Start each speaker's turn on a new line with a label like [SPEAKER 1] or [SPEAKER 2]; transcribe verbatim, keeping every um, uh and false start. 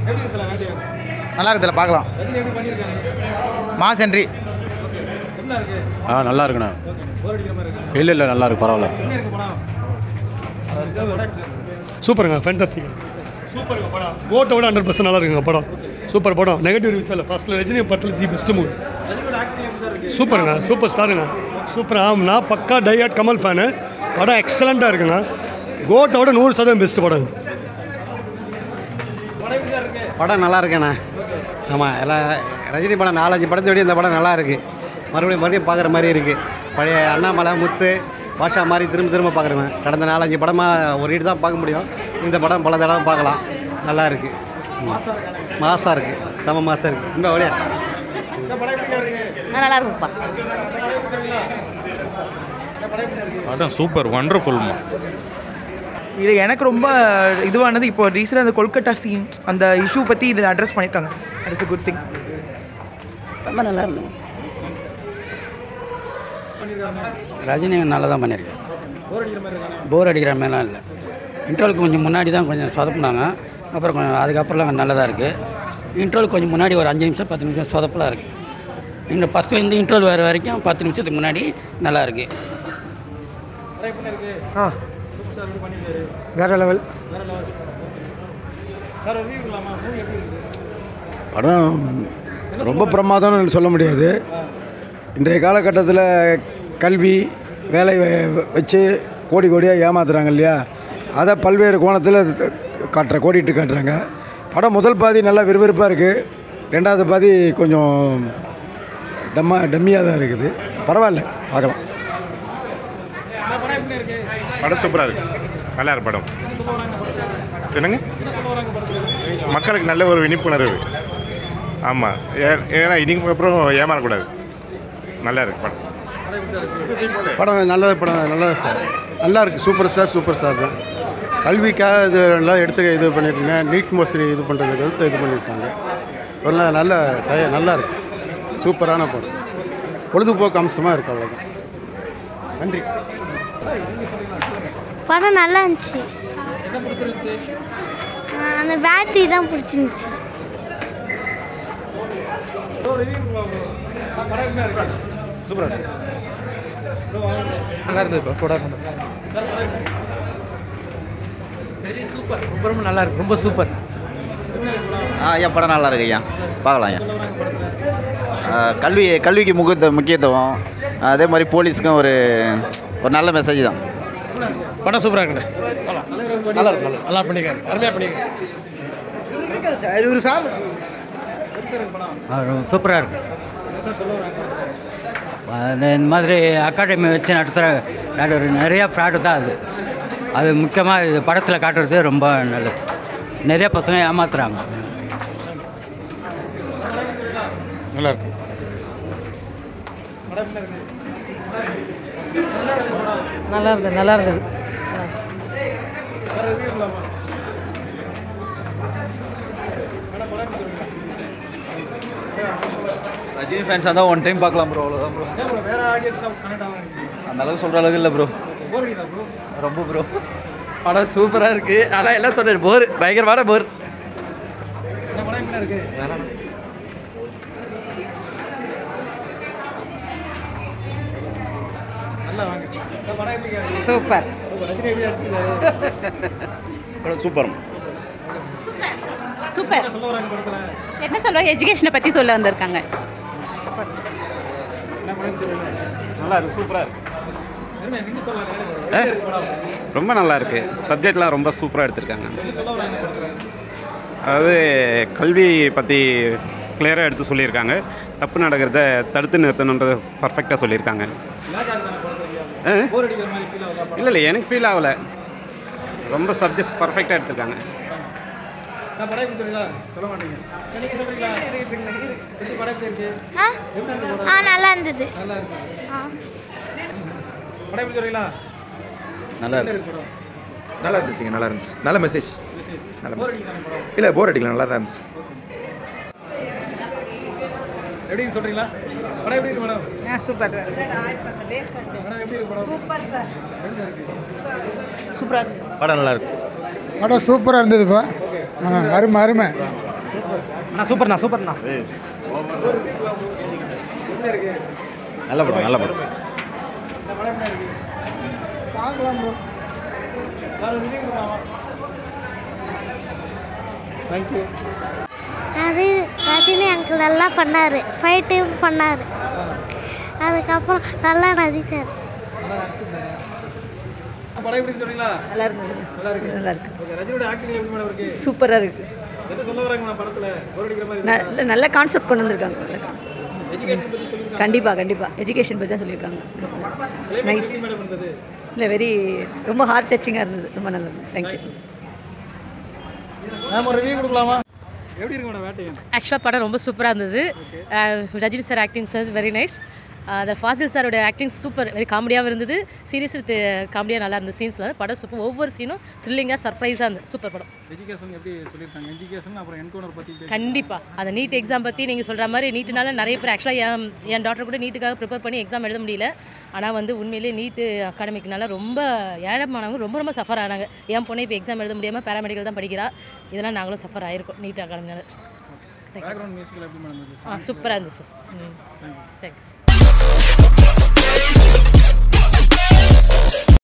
[SPEAKER 1] நல்லா இருக்குதுல பார்க்கலாம். Mass entry.
[SPEAKER 2] ஆ நல்லா இருக்குண்ணா. இல்லை இல்லை நல்லா இருக்கு, பரவாயில்ல.
[SPEAKER 3] சூப்பருங்க, ஃபேண்டாஸ்டிக். சூப்பருங்க படம். ஓட்டை விட ஹண்ட்ரட் பர்சன்ட் நல்லா இருக்குங்க படம். சூப்பர் படம். நெகட்டிவ் ரிவ்யூஸ் இல்லை. ஃபர்ஸ்ட்டில் ரஜினி படத்தில் தி பெஸ்ட் மூவி. சூப்பருங்க, சூப்பர் ஸ்டாருங்க. சூப்பர். ஆமாண்ணா, பக்கா டையாட் கமல் ஃபேனு. படம் எக்ஸலண்ட்டாக இருக்குண்ணா. கோட்டோட நூறு சதவீதம் பெஸ்ட் படம் இது.
[SPEAKER 4] படம் நல்லா இருக்கேண்ணா. ஆமாம், எல்லாம் ரஜினி படம் நாலஞ்சு படத்தை விட இந்த படம் நல்லா இருக்குது. மறுபடியும் மறுபடியும் பார்க்குற மாதிரி இருக்குது. பழைய அண்ணாமலை, முத்து, பாஷா மாதிரி திரும்ப திரும்ப பார்க்குறேன். கடந்த நாலஞ்சு படமாக ஒரு வீடு தான் பார்க்க முடியும். இந்த படம் பல தடவை பார்க்கலாம். நல்லா இருக்குது, மாசாக இருக்குது, செம மாசாக இருக்குது. ரொம்ப வழியா
[SPEAKER 5] நல்லா இருக்குப்பா.
[SPEAKER 6] படம் சூப்பர், ஒண்டர்ஃபுல்மா.
[SPEAKER 7] இது எனக்கு ரொம்ப இதுவானது இப்போ ரீசெண்டாக அந்த கொல்கட்டா சீன் அந்த இஷ்யூ பற்றி இதில் அட்ரஸ் பண்ணியிருக்காங்க. That is a good thing.
[SPEAKER 5] ரொம்ப நல்லா இருக்கும்.
[SPEAKER 8] ரஜினி நல்லா தான் பண்ணியிருக்கேன். போர் அடிக்கிற மாதிரிலாம் இல்லை. இன்ட்ரோலுக்கு கொஞ்சம் முன்னாடி தான் கொஞ்சம் சொதப்புனாங்க. அப்புறம் கொஞ்சம் அதுக்கப்புறம்லாம் நல்லதாக இருக்குது. இன்ட்ரோலுக்கு கொஞ்சம் முன்னாடி ஒரு அஞ்சு நிமிஷம் பத்து நிமிஷம் சொதப்பலாக இருக்குது. இந்த ஃபஸ்ட்டில் இந்த இன்ட்ரோல் வேறு வரைக்கும் பத்து நிமிஷத்துக்கு முன்னாடி நல்லா இருக்குது.
[SPEAKER 9] ஆ வேறு லெவல்.
[SPEAKER 10] படம் ரொம்ப பிரமாதம்னு சொல்ல முடியாது. இன்றைய காலகட்டத்தில் கல்வி வேலை வச்சு கோடி கோடியாக ஏமாத்துறாங்க இல்லையா, அதை பல்வேறு கோணத்தில் காட்டுற கோடிட்டு காட்டுறாங்க. படம் முதல் பாதி நல்லா விறுவிறுப்பாக இருக்குது. ரெண்டாவது பாதி கொஞ்சம் டம்மா டம்மியாக தான் இருக்குது. பரவாயில்ல, பார்க்கலாம்.
[SPEAKER 6] படம் சூப்பராக இருக்குது, நல்லா இருக்கு படம். என்னங்க, மக்களுக்கு நல்ல ஒரு விழிப்புணர்வு. ஆமாம், ஏன்னா இன்னைக்கு அப்புறம் ஏமாறக்கூடாது. நல்லா இருக்கு படம்.
[SPEAKER 4] படம் நல்ல படம், நல்லது சார். நல்லா இருக்குது. சூப்பர் ஸ்டார் சூப்பர் ஸ்டார் தான். கல்விக்காக இது எல்லாம் எடுத்து இது பண்ணியிருக்கீங்க. நீட் மோஸ்ட்லி இது பண்ணுறதுக்கு எடுத்து இது பண்ணியிருக்காங்க. ஒரு நல்ல டய நல்லா இருக்குது. சூப்பரான படம். பொழுதுபோக்கு அம்சமாக இருக்குது. அவ்வளோதான். நன்றி.
[SPEAKER 11] படம் நல்லா இருந்துச்சு. அந்த பேட்டரி தான் பிடிச்சிருந்துச்சு.
[SPEAKER 1] சூப்பராக இருக்கு. நல்லா இருந்தது படம். Very super. ரொம்ப ரொம்ப நல்லா இருக்கு. ரொம்ப சூப்பர்.
[SPEAKER 12] ஆ ஐயா, படம் நல்லா இருக்கு ஐயா, பார்க்கலாம் ஐயா. கல்வி கல்விக்கு முக்கியத்துவம் முக்கியத்துவம் அதே மாதிரி போலீஸ்க்கும் ஒரு ஒரு நல்ல மெசேஜ் தான்.
[SPEAKER 1] படம் சூப்பராக இருக்குண்ணே. நல்லா இருக்கு. நல்லா நல்லா பண்ணியிருக்காரு. அருமையாக பண்ணியிருக்காரு.
[SPEAKER 9] ஒரு ஃபேமஸ்.
[SPEAKER 8] சூப்பராக இருக்குது. இந்த மாதிரி அகாடமி வச்சு நடத்துகிற நிறையா ஃப்ராடு தான் அது. அது முக்கியமாக இது படத்தில் காட்டுறது ரொம்ப நல்லது. நிறைய பசங்க ஏமாத்துறாங்க.
[SPEAKER 6] நல்லா இருக்கு.
[SPEAKER 5] நல்லா இருந்தது நல்லா இருந்தது.
[SPEAKER 1] ரஜினி ஃபேன்ஸாக தான் ஒன் டைம் பார்க்கலாம் ப்ரோ, அவ்வளோதான் ப்ரோ. அந்த அளவுக்கு சொல்கிற அளவுக்கு இல்லை ப்ரோ. ரொம்ப ப்ரோ. படம் சூப்பராக இருக்குது. ஆனால் எல்லாம் சொல்கிறேன் போர், பயங்கரமான போர்.
[SPEAKER 5] சூப்பர்.
[SPEAKER 6] Super
[SPEAKER 5] super. என்ன சொல்கிறாங்க, எஜுகேஷனை பற்றி சொல்ல வந்திருக்காங்க.
[SPEAKER 2] நல்லா இருக்கு, சூப்பராக இருக்கு. ரொம்ப நல்லா இருக்கு. சப்ஜெக்ட்லாம் ரொம்ப சூப்பராக எடுத்திருக்காங்க. அதாவது கல்வி பற்றி கிளியராக எடுத்து சொல்லியிருக்காங்க. தப்பு நடக்கிறத தடுத்து நிறுத்தணுன்றது பர்ஃபெக்டாக சொல்லியிருக்காங்க. இல்லை இல்லை எனக்கு ஃபீல் ஆகலை. ரொம்ப சப்ஜெக்ட்ஸ் பர்ஃபெக்டாக எடுத்திருக்காங்க.
[SPEAKER 11] நல்லா இருந்தது.
[SPEAKER 13] நல்லா நல்லா இருந்துச்சுங்க. நல்லா இருந்துச்சு. நல்ல மெசேஜ். இல்லை போர் அடிக்கல, நல்லா தான் இருந்துச்சு.
[SPEAKER 14] எப்படி சொல்றீங்களா? படம் எப்படி இருக்கு மேடம்?
[SPEAKER 5] ஆ சூப்பர் சார்.
[SPEAKER 14] படம் எப்படி இருக்கு?
[SPEAKER 5] Super sir. சூப்பரா இருக்கு.
[SPEAKER 12] படம் நல்லா இருக்கு.
[SPEAKER 9] படம் சூப்பராக இருந்ததுப்பா. அருமை அருமை.
[SPEAKER 1] அண்ணா சூப்பர்ண்ணா சூப்பர்ண்ணா
[SPEAKER 12] நல்ல படம் நல்ல படம்
[SPEAKER 14] பார்க்கலாம் ப்ரோ வேறு ரிவ்யூ கொடுக்கலாமா தேங்க்யூ
[SPEAKER 11] அது ரஜினி அங்கிள் நல்லா பண்ணார் ஃபைட்டும் பண்ணார் அதுக்கப்புறம் நல்லா நடித்தார்
[SPEAKER 14] படம் எப்படி சொல்றீங்களா
[SPEAKER 15] நல்லா இருந்தது
[SPEAKER 14] நல்லா இருக்கு
[SPEAKER 15] நல்லா இருக்கு
[SPEAKER 14] ஓகே ரஜினியோட ஆக்டிங் எப்படி மேடம் இருக்கு
[SPEAKER 15] சூப்பராக இருக்கு
[SPEAKER 14] என்ன சொல்ல வராங்க மேடம் படத்துல போர் அடிக்கிற மாதிரி
[SPEAKER 15] ந- இல்ல, நல்ல கான்செப்ட் கொண்டு வந்திருக்காங்க நல்ல கான்செப்ட்
[SPEAKER 14] எஜுகேஷன் பத்தி சொல்லிருக்காங்க
[SPEAKER 15] கண்டிப்பாா கண்டிப்பாக எஜுகேஷன் பற்றி தான் சொல்லியிருக்காங்க நைஸ்
[SPEAKER 14] மேடம் இருந்தது
[SPEAKER 15] இல்லை வெரி ரொம்ப ஹார்ட் டச்சிங்காக இருந்தது ரொம்ப நல்லா இருந்தது தேங்க்யூ
[SPEAKER 14] நாம ரிவ்யூ கொடுக்கலாமா எப்படி இருக்கு மேடம் வேட்டையன்
[SPEAKER 16] ஆக்சுவலாக படம் ரொம்ப சூப்பராக இருந்தது Rajini sir acting sir very nice அந்த ஃபாசில் சாரோட ஆக்டிங் சூப்பர் வெரி காமெடியாகவும் இருந்தது சீரியஸ் வித் காமெடியாக நல்லா இருந்தது சீன்ஸில் படம் சூப்பர் ஒவ்வொரு சீனும் த்ரில்லிங்காக சர்ப்ரைஸாக இருந்தது சூப்பர் படம்
[SPEAKER 14] எஜுகேஷன் எப்படி சொல்லியிருக்காங்க எஜுகேஷன் அப்புறம் என்கவுண்டர் பற்றி
[SPEAKER 16] கண்டிப்பாக அந்த நீட் எக்ஸாம் பற்றி நீங்கள் சொல்கிற மாதிரி நீட்டுனால நிறைய பேர் ஆக்சுவலாக என் என் டாக்டர் கூட நீட்டுக்காக ப்ரிப்பேர் பண்ணி எக்ஸாம் எழுத முடியல ஆனால் வந்து உண்மையிலேயே நீட்டு அகாடமிக்னால ரொம்ப ஏழமானவங்க ரொம்ப ரொம்ப சஃபர் ஆனாங்க என் பொண்ணை இப்போ எக்ஸாம் எழுத முடியாமல் பேராமெடிக்கல் தான் படிக்கிறா இதெல்லாம் நாங்களும் சஃபர் ஆகிருக்கோம் நீட் அகாடமினால
[SPEAKER 14] பேக்ரவுண்ட் மியூசிக்கில் எப்படி மேடம் இருக்கு
[SPEAKER 16] ஆ சூப்பராக இருந்துச்சு சார் ம் தேங்க்ஸ்